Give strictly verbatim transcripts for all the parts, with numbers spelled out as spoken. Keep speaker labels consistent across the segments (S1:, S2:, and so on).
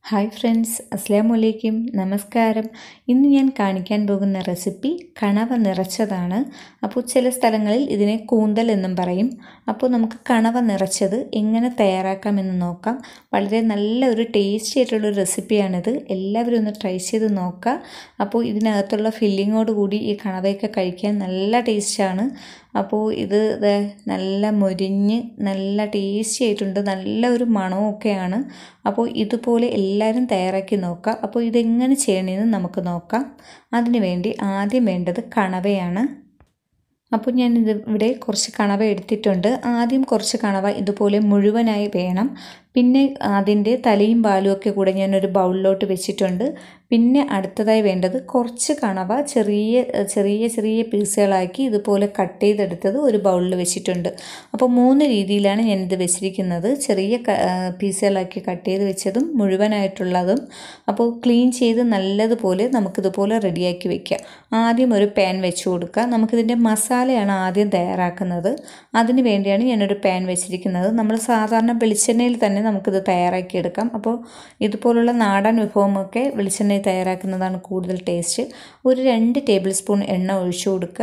S1: Hi friends, അസ്സലാമു അലൈക്കും, നമസ്കാരം. ഇന്ന് ഞാൻ കാണിക്കാൻ പോകുന്ന റെസിപ്പി കണവ നിറച്ചതാണ്. അപ്പോൾ ചില സ്ഥലങ്ങളിൽ ഇതിനെ കൂന്തൽ എന്നും പറയും. അപ്പോൾ നമുക്ക് കണവ നിറച്ചത് എങ്ങനെ തയ്യാറാക്കാമെന്ന് നോക്കാം. വളരെ നല്ല ഒരു ടേസ്റ്റി ആയിട്ടുള്ളൊരു റെസിപ്പിയാണിത്. എല്ലാവരും ഒന്ന് ട്രൈ ചെയ്ത് നോക്കുക. അപ്പോൾ ഇതിനകത്തുള്ള ഫില്ലിങ്ങോട് കൂടി ഈ കണവയൊക്കെ കഴിക്കാൻ നല്ല ടേസ്റ്റാണ്. അപ്പോൾ ഇത് നല്ല മൊരിഞ്ഞ് നല്ല ടേസ്റ്റി ആയിട്ടുണ്ട്, നല്ല ഒരു മണമൊക്കെയാണ്. അപ്പോൾ ഇതുപോലെ എല്ലാവരും തയ്യാറാക്കി നോക്കുക. അപ്പോൾ ഇതെങ്ങനെ ചെയ്യണമെന്ന് നമുക്ക് നോക്കാം. അതിനു വേണ്ടി ആദ്യം വേണ്ടത് കണവയാണ്. അപ്പോൾ ഞാൻ ഇത് ഇവിടെ കുറച്ച് കണവ എടുത്തിട്ടുണ്ട്. ആദ്യം കുറച്ച് കണവ ഇതുപോലെ മുഴുവനായി വേണം. പിന്നെ അതിൻ്റെ തലയും പാലും ഒക്കെ കൂടെ ഞാനൊരു ബൗളിലോട്ട് വെച്ചിട്ടുണ്ട്. പിന്നെ അടുത്തതായി വേണ്ടത് കുറച്ച് കണവ ചെറിയ ചെറിയ ചെറിയ പീസുകളാക്കി ഇതുപോലെ കട്ട് ചെയ്തെടുത്തത് ഒരു ബൗളിൽ വെച്ചിട്ടുണ്ട്. അപ്പോൾ മൂന്ന് രീതിയിലാണ് ഞാനിത് വെച്ചിരിക്കുന്നത്. ചെറിയ പീസുകളാക്കി കട്ട് ചെയ്ത് വെച്ചതും മുഴുവനായിട്ടുള്ളതും. അപ്പോൾ ക്ലീൻ ചെയ്ത് നല്ലതുപോലെ നമുക്കിതുപോലെ റെഡിയാക്കി വെക്കാം. ആദ്യം ഒരു പാൻ വെച്ച് കൊടുക്കുക. നമുക്കിതിൻ്റെ മസാലയാണ് ആദ്യം തയ്യാറാക്കുന്നത്. അതിന് വേണ്ടിയാണ് ഞാനൊരു പാൻ വെച്ചിരിക്കുന്നത്. നമ്മൾ സാധാരണ വെളിച്ചെണ്ണയിൽ തന്നെ നമുക്കിത് തയ്യാറാക്കിയെടുക്കാം. അപ്പോൾ ഇതുപോലുള്ള നാടൻ വിഭവമൊക്കെ വെളിച്ചെണ്ണയിൽ തയ്യാറാക്കുന്നതാണ് കൂടുതൽ ടേസ്റ്റ്. ഒരു രണ്ട് ടേബിൾ സ്പൂൺ എണ്ണ ഒഴിച്ചു കൊടുക്കുക.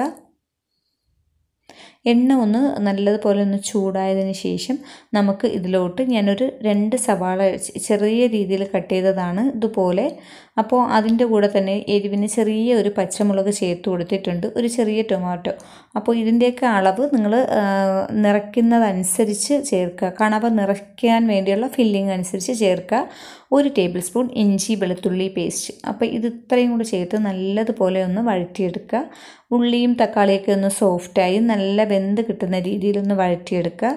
S1: എണ്ണ ഒന്ന് നല്ലതുപോലെ ഒന്ന് ചൂടായതിന് ശേഷം നമുക്ക് ഇതിലോട്ട് ഞാനൊരു രണ്ട് സവാള ചെറിയ രീതിയിൽ കട്ട് ചെയ്തതാണ് ഇതുപോലെ. അപ്പോൾ അതിൻ്റെ കൂടെ തന്നെ എരിവിന് ചെറിയ ഒരു പച്ചമുളക് ചേർത്ത് കൊടുത്തിട്ടുണ്ട്, ഒരു ചെറിയ ടൊമാറ്റോ. അപ്പോൾ ഇതിൻ്റെയൊക്കെ അളവ് നിങ്ങൾ നിറയ്ക്കുന്നതനുസരിച്ച് ചേർക്കുക. കണവ നിറയ്ക്കാൻ വേണ്ടിയുള്ള ഫില്ലിംഗ് അനുസരിച്ച് ചേർക്കുക. ഒരു ടേബിൾ സ്പൂൺ ഇഞ്ചി വെളുത്തുള്ളി പേസ്റ്റ്. അപ്പോൾ ഇത് ഇത്രയും കൂടി ചേർത്ത് നല്ലതുപോലെ ഒന്ന് വഴറ്റിയെടുക്കുക. ഉള്ളിയും തക്കാളിയൊക്കെ ഒന്ന് സോഫ്റ്റായി നല്ല വെന്ത് കിട്ടുന്ന രീതിയിലൊന്ന് വഴറ്റിയെടുക്കുക.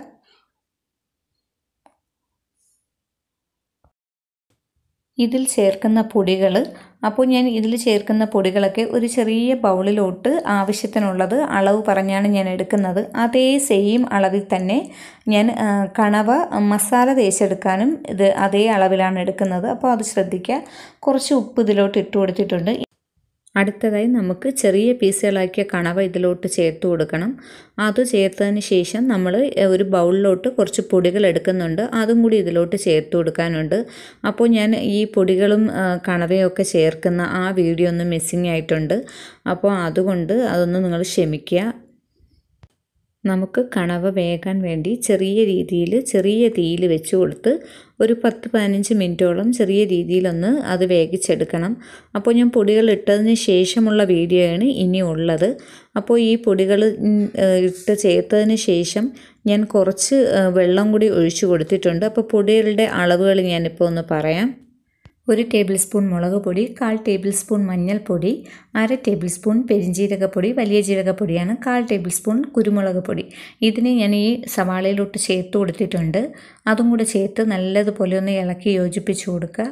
S1: ഇതിൽ ചേർക്കുന്ന പൊടികൾ, അപ്പോൾ ഞാൻ ഇതിൽ ചേർക്കുന്ന പൊടികളൊക്കെ ഒരു ചെറിയ ബൗളിലോട്ട് ആവശ്യത്തിനുള്ളത് അളവ് പറഞ്ഞാണ് ഞാൻ എടുക്കുന്നത്. അതേ സെയിം അളവിൽ തന്നെ ഞാൻ കണവ മസാല തേച്ചെടുക്കാനും ഇത് അതേ അളവിലാണ് എടുക്കുന്നത്. അപ്പോൾ അത് ശ്രദ്ധിക്കുക. കുറച്ച് ഉപ്പ് ഇതിലോട്ട് ഇട്ട് കൊടുത്തിട്ടുണ്ട്. അടുത്തതായി നമുക്ക് ചെറിയ പീസുകളാക്കിയ കണവ ഇതിലോട്ട് ചേർത്ത് കൊടുക്കണം. അത് ചേർത്തതിന് ശേഷം നമ്മൾ ഒരു ബൗളിലോട്ട് കുറച്ച് പൊടികൾ എടുക്കുന്നുണ്ട്. അതും കൂടി ഇതിലോട്ട് ചേർത്ത് കൊടുക്കാനുണ്ട്. അപ്പോൾ ഞാൻ ഈ പൊടികളും കണവയൊക്കെ ചേർക്കുന്ന ആ വീഡിയോ ഒന്ന് മിസ്സിങ് ആയിട്ടുണ്ട്. അപ്പോൾ അതുകൊണ്ട് അതൊന്ന് നിങ്ങൾ ക്ഷമിക്കുക. നമുക്ക് കണവ വേകാൻ വേണ്ടി ചെറിയ രീതിയിൽ ചെറിയ തീയിൽ വെച്ച് കൊടുത്ത് ഒരു പത്ത് പതിനഞ്ച് മിനിറ്റോളം ചെറിയ രീതിയിലൊന്ന് അത് വേവിച്ചെടുക്കണം. അപ്പോൾ ഞാൻ പൊടികൾ ഇട്ടതിന് ശേഷമുള്ള വീഡിയോ ആണ് ഇനി ഉള്ളത്. അപ്പോൾ ഈ പൊടികൾ ഇട്ട് ചേർത്തതിന് ശേഷം ഞാൻ കുറച്ച് വെള്ളം കൂടി ഒഴിച്ചു കൊടുത്തിട്ടുണ്ട്. അപ്പോൾ പൊടികളുടെ അളവുകൾ ഞാനിപ്പോൾ ഒന്ന് പറയാം. ഒരു ടേബിൾ സ്പൂൺ മുളക് പൊടി, കാൽ ടേബിൾ സ്പൂൺ മഞ്ഞൾപ്പൊടി, അര ടേബിൾ സ്പൂൺ പെരിഞ്ജീരകപ്പൊടി, വലിയ ജീരകപ്പൊടിയാണ്, കാൽ ടേബിൾ സ്പൂൺ കുരുമുളക് പൊടി. ഇതിന് ഞാൻ ഈ സവാളയിലോട്ട് ചേർത്ത് കൊടുത്തിട്ടുണ്ട്. അതും കൂടെ ചേർത്ത് നല്ലതുപോലെ ഒന്ന് ഇളക്കി യോജിപ്പിച്ച് കൊടുക്കുക.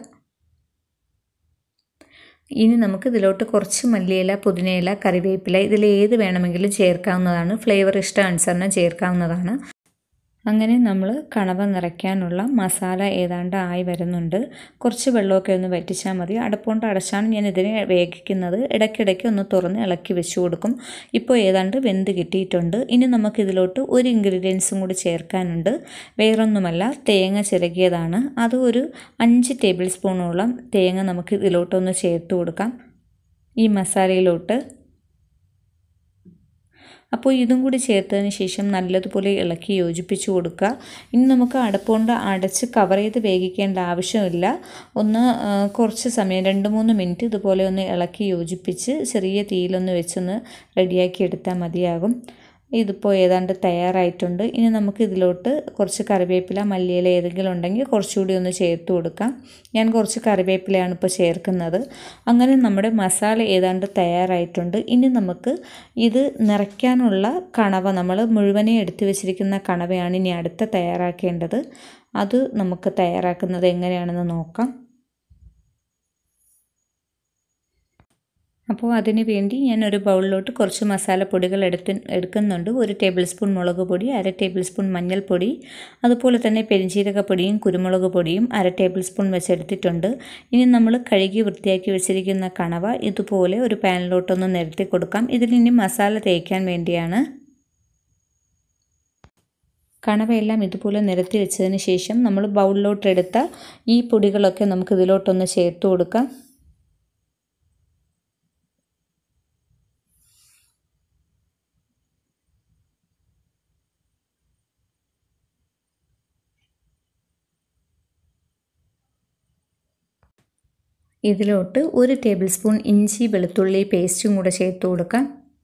S1: ഇനി നമുക്ക് ഇതിലോട്ട് കുറച്ച് മല്ലിയില, പുതിനയില, കറിവേപ്പില ഇതിൽ ഏത് വേണമെങ്കിലും ചേർക്കാവുന്നതാണ്. ഫ്ലേവർ ഇഷ്ടാനുസരണം ചേർക്കാവുന്നതാണ്. അങ്ങനെ നമ്മൾ കണവ നിറയ്ക്കാനുള്ള മസാല ഏതാണ്ട് ആയി വരുന്നുണ്ട്. കുറച്ച് വെള്ളമൊക്കെ ഒന്ന് വറ്റിച്ചാൽ മതി. അടപ്പുകൊണ്ട് അടച്ചാണ് ഞാൻ ഇതിനെ വേവിക്കുന്നത്. ഇടയ്ക്കിടയ്ക്ക് ഒന്ന് തുറന്ന് ഇളക്കി വെച്ച് കൊടുക്കും. ഇപ്പോൾ ഏതാണ്ട് വെന്ത് കിട്ടിയിട്ടുണ്ട്. ഇനി നമുക്കിതിലോട്ട് ഒരു ഇൻഗ്രീഡിയൻസും കൂടി ചേർക്കാനുണ്ട്. വേറൊന്നുമല്ല, തേങ്ങ ചിരകിയതാണ്. അത് ഒരു അഞ്ച് ടേബിൾ സ്പൂണോളം തേങ്ങ നമുക്ക് ഇതിലോട്ടൊന്ന് ചേർത്ത് കൊടുക്കാം, ഈ മസാലയിലോട്ട്. അപ്പോൾ ഇതും കൂടി ചേർത്തതിന് ശേഷം നല്ലതുപോലെ ഇളക്കി യോജിപ്പിച്ച് കൊടുക്കുക. ഇനി നമുക്ക് അടപ്പുകൊണ്ട് അടച്ച് കവർ ചെയ്ത് വേവിക്കേണ്ട ആവശ്യമില്ല. ഒന്ന് കുറച്ച് സമയം രണ്ട് മൂന്ന് മിനിറ്റ് ഇതുപോലെ ഒന്ന് ഇളക്കി യോജിപ്പിച്ച് ചെറിയ തീയിലൊന്ന് വെച്ചൊന്ന് റെഡിയാക്കി എടുത്താൽ മതിയാകും. ഇതിപ്പോൾ ഏതാണ്ട് തയ്യാറായിട്ടുണ്ട്. ഇനി നമുക്ക് ഇതിലോട്ട് കുറച്ച് കറിവേപ്പില, മല്ലിയില ഏതെങ്കിലും ഉണ്ടെങ്കിൽ കുറച്ചുകൂടി ഒന്ന് ചേർത്ത് കൊടുക്കാം. ഞാൻ കുറച്ച് കറിവേപ്പിലയാണ് ഇപ്പോൾ ചേർക്കുന്നത്. അങ്ങനെ നമ്മുടെ മസാല ഏതാണ്ട് തയ്യാറായിട്ടുണ്ട്. ഇനി നമുക്ക് ഇത് നിറയ്ക്കാനുള്ള കണവ, നമ്മൾ മുഴുവനെ എടുത്തു വെച്ചിരിക്കുന്ന കണവയാണ് ഇനി അടുത്ത തയ്യാറാക്കേണ്ടത്. അത് നമുക്ക് തയ്യാറാക്കുന്നത് എങ്ങനെയാണെന്ന് നോക്കാം. അപ്പോൾ അതിന് വേണ്ടി ഞാൻ ഒരു ബൗളിലോട്ട് കുറച്ച് മസാലപ്പൊടികൾ എടുത്ത് എടുക്കുന്നുണ്ട്. ഒരു ടേബിൾ സ്പൂൺ മുളക് പൊടി, അര ടേബിൾ സ്പൂൺ മഞ്ഞൾപ്പൊടി, അതുപോലെ തന്നെ പെരിഞ്ജീരകപ്പൊടിയും കുരുമുളക് പൊടിയും അര ടേബിൾ സ്പൂൺ വെച്ചെടുത്തിട്ടുണ്ട്. ഇനി നമ്മൾ കഴുകി വൃത്തിയാക്കി വെച്ചിരിക്കുന്ന കണവ ഇതുപോലെ ഒരു പാനിലോട്ടൊന്ന് നിരത്തി കൊടുക്കാം. ഇതിലിനി മസാല തേക്കാൻ വേണ്ടിയാണ്. കണവയെല്ലാം ഇതുപോലെ നിരത്തി വെച്ചതിന് ശേഷം നമ്മൾ ബൗളിലോട്ടെടുത്ത ഈ പൊടികളൊക്കെ നമുക്ക് ഇതിലോട്ടൊന്ന് ചേർത്ത് കൊടുക്കാം. ഇതിലോട്ട് ഒരു ടേബിൾ സ്പൂൺ ഇഞ്ചി വെളുത്തുള്ളി പേസ്റ്റും കൂടെ ചേർത്ത് കൊടുക്കാം.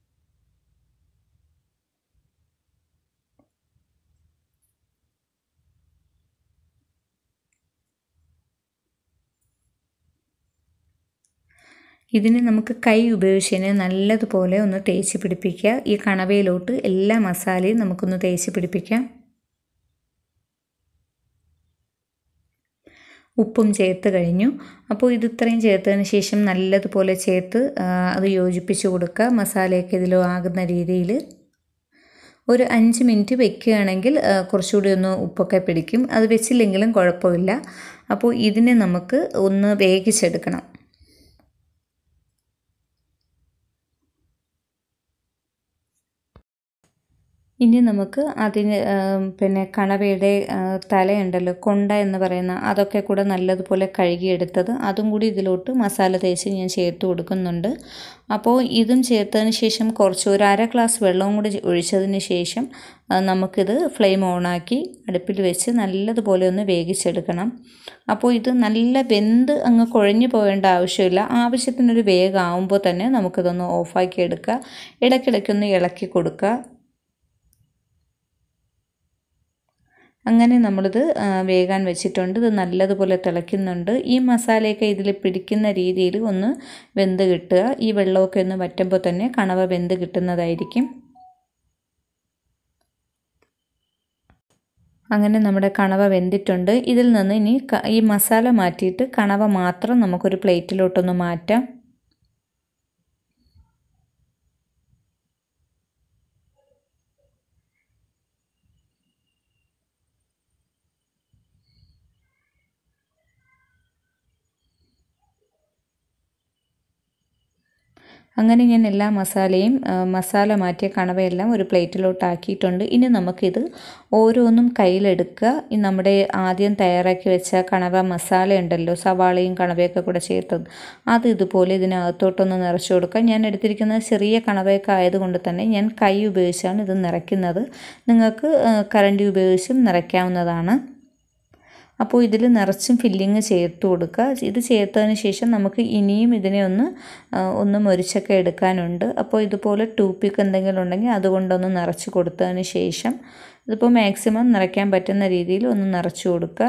S1: ഇതിനെ നമുക്ക് കൈ ഉപയോഗിച്ച് നല്ലതുപോലെ ഒന്ന് തേച്ച് പിടിപ്പിക്കുക. ഈ കണവയിലോട്ട് എല്ലാ മസാലയും നമുക്കൊന്ന് തേച്ച് പിടിപ്പിക്കാം. ഉപ്പും ചേർത്ത് കഴിഞ്ഞു. അപ്പോൾ ഇത് ഇത്രയും ചേർത്തതിന് ശേഷം നല്ലതുപോലെ ചേർത്ത് അത് യോജിപ്പിച്ച് കൊടുക്കുക. മസാലയൊക്കെ ഇതിലോ ആകുന്ന രീതിയിൽ ഒരു അഞ്ച് മിനിറ്റ് വെക്കുകയാണെങ്കിൽ കുറച്ചുകൂടി ഒന്ന് ഉപ്പൊക്കെ പിടിക്കും. അത് വെച്ചില്ലെങ്കിലും കുഴപ്പമില്ല. അപ്പോൾ ഇതിനെ നമുക്ക് ഒന്ന് വേവിച്ചെടുക്കണം. ഇനി നമുക്ക് അതിന് പിന്നെ കണവയുടെ തലയുണ്ടല്ലോ, കൊണ്ട എന്ന് പറയുന്ന, അതൊക്കെ കൂടെ നല്ലതുപോലെ കഴുകിയെടുത്തത് അതും കൂടി ഇതിലോട്ട് മസാല തേച്ച് ഞാൻ ചേർത്ത് കൊടുക്കുന്നുണ്ട്. അപ്പോൾ ഇതും ചേർത്തതിന് ശേഷം കുറച്ച് ഒരു അര ഗ്ലാസ് വെള്ളവും കൂടി ഒഴിച്ചതിന് ശേഷം നമുക്കിത് ഫ്ലെയിം ഓണാക്കി അടുപ്പിൽ വെച്ച് നല്ലതുപോലെ ഒന്ന് വേവിച്ചെടുക്കണം. അപ്പോൾ ഇത് നല്ല വെന്ത് അങ്ങ് കുഴഞ്ഞു പോകേണ്ട ആവശ്യമില്ല. ആവശ്യത്തിനൊരു വേഗമാകുമ്പോൾ തന്നെ നമുക്കിതൊന്ന് ഓഫാക്കി എടുക്കുക. ഇടയ്ക്കിടയ്ക്കൊന്ന് ഇളക്കി കൊടുക്കുക. അങ്ങനെ നമ്മളിത് വേകാൻ വെച്ചിട്ടുണ്ട്. ഇത് നല്ലതുപോലെ തിളയ്ക്കുന്നുണ്ട്. ഈ മസാലയൊക്കെ ഇതിൽ പിടിക്കുന്ന രീതിയിൽ ഒന്ന് വെന്ത് കിട്ടുക. ഈ വെള്ളമൊക്കെ ഒന്ന് വറ്റുമ്പോൾ തന്നെ കണവ വെന്ത് കിട്ടുന്നതായിരിക്കും. അങ്ങനെ നമ്മുടെ കണവ വെന്തിട്ടുണ്ട്. ഇതിൽ നിന്ന് ഇനി ഈ മസാല മാറ്റിയിട്ട് കണവ മാത്രം നമുക്കൊരു പ്ലേറ്റിലോട്ടൊന്ന് മാറ്റാം. അങ്ങനെ ഞാൻ എല്ലാ മസാലയും മസാല മാറ്റിയ കണവയെല്ലാം ഒരു പ്ലേറ്റിലോട്ട് ആക്കിയിട്ടുണ്ട്. ഇനി നമുക്കിത് ഓരോന്നും കയ്യിലെടുക്കുക. ഈ നമ്മുടെ ആദ്യം തയ്യാറാക്കി വെച്ച കണവ മസാല ഉണ്ടല്ലോ, സവാളയും കണവയൊക്കെ കൂടെ ചേർത്തത്, അത് ഇതുപോലെ ഇതിനകത്തോട്ടൊന്ന് നിറച്ച് കൊടുക്കുക. ഞാൻ എടുത്തിരിക്കുന്നത് ചെറിയ കണവയൊക്കെ ആയതുകൊണ്ട് തന്നെ ഞാൻ കൈ ഉപയോഗിച്ചാണ് ഇത് നിറയ്ക്കുന്നത്. നിങ്ങൾക്ക് കരണ്ടി ഉപയോഗിച്ചും നിറയ്ക്കാവുന്നതാണ്. അപ്പോൾ ഇതിൽ നിറച്ചും ഫില്ലിങ് ചേർത്ത് കൊടുക്കുക. ഇത് ചേർത്തതിന് ശേഷം നമുക്ക് ഇനിയും ഇതിനെ ഒന്ന് ഒന്ന് മൊരിച്ചൊക്കെ എടുക്കാനുണ്ട്. അപ്പോൾ ഇതുപോലെ ടൂപ്പിക്ക് എന്തെങ്കിലും ഉണ്ടെങ്കിൽ അതുകൊണ്ടൊന്ന് നിറച്ച് കൊടുത്തതിന് ശേഷം ഇതിപ്പോൾ മാക്സിമം നിറയ്ക്കാൻ പറ്റുന്ന രീതിയിൽ ഒന്ന് നിറച്ച് കൊടുക്കുക.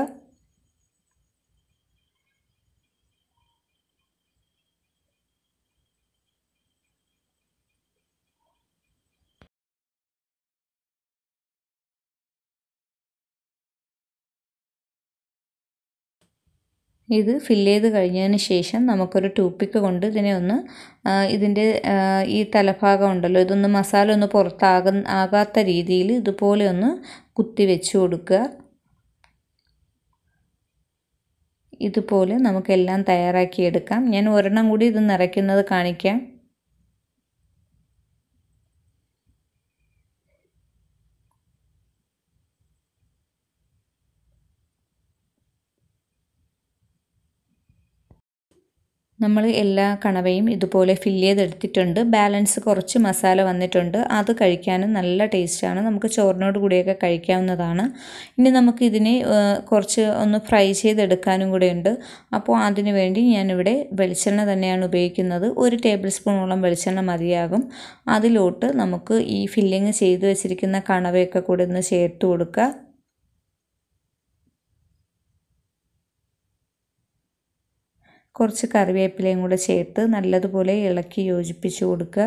S1: ഇത് ഫില്ല് ചെയ്ത് കഴിഞ്ഞതിന് ശേഷം നമുക്കൊരു ടൂപ്പിക്ക് കൊണ്ട് ഇതിനെ ഒന്ന് ഇതിൻ്റെ ഈ തലഭാഗം ഉണ്ടല്ലോ, ഇതൊന്ന് മസാല ഒന്ന് പുറത്താക ആകാത്ത രീതിയിൽ ഇതുപോലെ ഒന്ന് കുത്തി വെച്ച് കൊടുക്കുക. ഇതുപോലെ നമുക്കെല്ലാം തയ്യാറാക്കിയെടുക്കാം. ഞാൻ ഒരെണ്ണം കൂടി ഇത് നിറയ്ക്കുന്നത് കാണിക്കാം. നമ്മൾ എല്ലാ കണവയും ഇതുപോലെ ഫില്ല് ചെയ്തെടുത്തിട്ടുണ്ട്. ബാലൻസ് കുറച്ച് മസാല വന്നിട്ടുണ്ട്. അത് കഴിക്കാനും നല്ല ടേസ്റ്റാണ്. നമുക്ക് ചോറിനോട് കൂടിയൊക്കെ കഴിക്കാവുന്നതാണ്. ഇനി നമുക്കിതിനെ കുറച്ച് ഒന്ന് ഫ്രൈ ചെയ്തെടുക്കാനും കൂടെയുണ്ട്. അപ്പോൾ അതിനു വേണ്ടി ഞാനിവിടെ വെളിച്ചെണ്ണ തന്നെയാണ് ഉപയോഗിക്കുന്നത്. ഒരു ടേബിൾ സ്പൂണോളം വെളിച്ചെണ്ണ മതിയാകും. അതിലോട്ട് നമുക്ക് ഈ ഫില്ലിങ് ചെയ്ത് വെച്ചിരിക്കുന്ന കണവയൊക്കെ കൂടെ ഒന്ന് ചേർത്ത് കൊടുക്കുക. കുറച്ച് കറിവേപ്പിലയും കൂടെ ചേർത്ത് നല്ലതുപോലെ ഇളക്കി യോജിപ്പിച്ച് കൊടുക്കുക.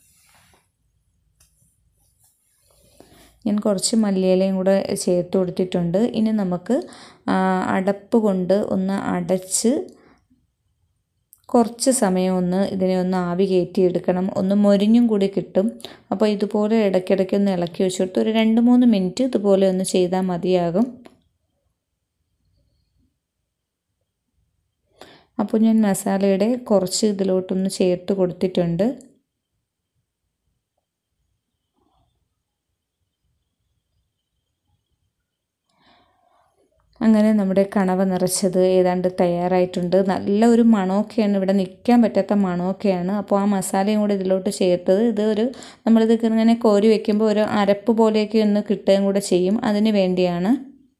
S1: ഞാൻ കുറച്ച് മല്ലിയിലയും കൂടെ ചേർത്ത് കൊടുത്തിട്ടുണ്ട്. ഇനി നമുക്ക് അടപ്പ് കൊണ്ട് ഒന്ന് അടച്ച് കുറച്ച് സമയം ഒന്ന് ഇതിനെ ഒന്ന് ആവി കയറ്റിയെടുക്കണം. ഒന്ന് മൊരിഞ്ഞും കൂടി കിട്ടും. അപ്പോൾ ഇതുപോലെ ഇടയ്ക്കിടയ്ക്ക് ഒന്ന് ഇളക്കി വെച്ച് കൊടുത്ത് ഒരു രണ്ട് മൂന്ന് മിനിറ്റ് ഇതുപോലെ ഒന്ന് ചെയ്താൽ മതിയാകും. അപ്പോൾ ഞാൻ മസാലയുടെ കുറച്ച് ഇതിലോട്ടൊന്ന് ചേർത്ത് കൊടുത്തിട്ടുണ്ട്. അങ്ങനെ നമ്മുടെ കണവ നിറച്ചത് ഏതാണ്ട് തയ്യാറായിട്ടുണ്ട്. നല്ല ഒരു മണമൊക്കെയാണ്, ഇവിടെ നിൽക്കാൻ പറ്റാത്ത മണമൊക്കെയാണ്. അപ്പോൾ ആ മസാലയും കൂടെ ഇതിലോട്ട് ചേർത്തത് ഇത് ഒരു നമ്മളിത് ഇങ്ങനെ കോരി വയ്ക്കുമ്പോൾ ഒരു അരപ്പ് പോലെയൊക്കെ ഒന്ന് കിട്ടുകയും കൂടെ ചെയ്യും, അതിന് വേണ്ടിയാണ്.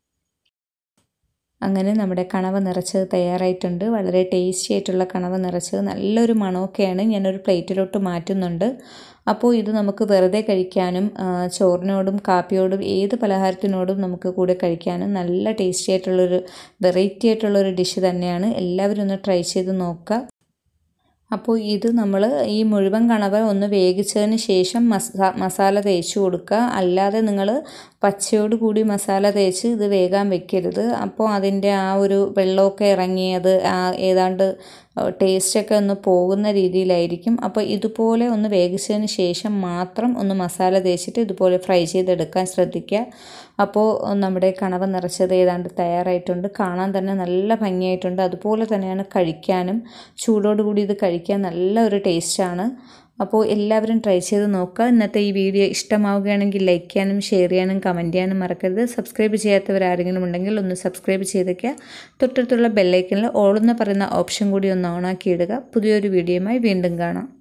S1: അങ്ങനെ നമ്മുടെ കണവ നിറച്ചത് തയ്യാറായിട്ടുണ്ട്. വളരെ ടേസ്റ്റി ആയിട്ടുള്ള കണവ നിറച്ചത്, നല്ലൊരു മണമൊക്കെയാണ്. ഞാനൊരു പ്ലേറ്റിലോട്ട് മാറ്റുന്നുണ്ട്. അപ്പോൾ ഇത് നമുക്ക് വെറുതെ കഴിക്കാനും ചോറിനോടും കാപ്പിയോടും ഏത് പലഹാരത്തിനോടും നമുക്ക് കൂടെ കഴിക്കാനും നല്ല ടേസ്റ്റി ആയിട്ടുള്ളൊരു വെറൈറ്റി ആയിട്ടുള്ളൊരു ഡിഷ് തന്നെയാണ്. എല്ലാവരും ഒന്ന് ട്രൈ ചെയ്ത് നോക്കുക. അപ്പോൾ ഇത് നമ്മൾ ഈ മുഴുവൻ കണവ ഒന്ന് വേവിച്ചതിന് ശേഷം മസാ മസാല തേച്ച് കൊടുക്കുക. അല്ലാതെ നിങ്ങൾ പച്ചയോട് കൂടി മസാല തേച്ച് ഇത് വേകാൻ വെക്കരുത്. അപ്പോൾ അതിൻ്റെ ആ ഒരു വെള്ളമൊക്കെ ഇറങ്ങി അത് ഏതാണ്ട് ടേസ്റ്റൊക്കെ ഒന്ന് പോകുന്ന രീതിയിലായിരിക്കും. അപ്പോൾ ഇതുപോലെ ഒന്ന് വേവിച്ചതിന് ശേഷം മാത്രം ഒന്ന് മസാല തേച്ചിട്ട് ഇതുപോലെ ഫ്രൈ ചെയ്തെടുക്കാൻ ശ്രദ്ധിക്കുക. അപ്പോൾ നമ്മുടെ കണവ നിറച്ചത് ഏതാണ്ട് തയ്യാറായിട്ടുണ്ട്. കാണാൻ തന്നെ നല്ല ഭംഗിയായിട്ടുണ്ട്. അതുപോലെ തന്നെയാണ് കഴിക്കാനും. ചൂടോടുകൂടി ഇത് കഴിക്കാൻ നല്ല ഒരു ടേസ്റ്റാണ്. അപ്പോൾ എല്ലാവരും ട്രൈ ചെയ്ത് നോക്കുക. ഇന്നത്തെ ഈ വീഡിയോ ഇഷ്ടമാവുകയാണെങ്കിൽ ലൈക്ക് ചെയ്യാനും ഷെയർ ചെയ്യാനും കമൻറ്റ് ചെയ്യാനും മറക്കരുത്. സബ്സ്ക്രൈബ് ചെയ്യാത്തവരാരെങ്കിലും ഉണ്ടെങ്കിൽ ഒന്ന് സബ്സ്ക്രൈബ് ചെയ്തേക്കുക. തൊട്ടടുത്തുള്ള ബെല്ലൈക്കനിൽ ഓൾ എന്ന് പറയുന്ന ഓപ്ഷൻ കൂടി ഒന്ന് ഓണാക്കി ഇടുക. പുതിയൊരു വീഡിയോയുമായി വീണ്ടും കാണാം.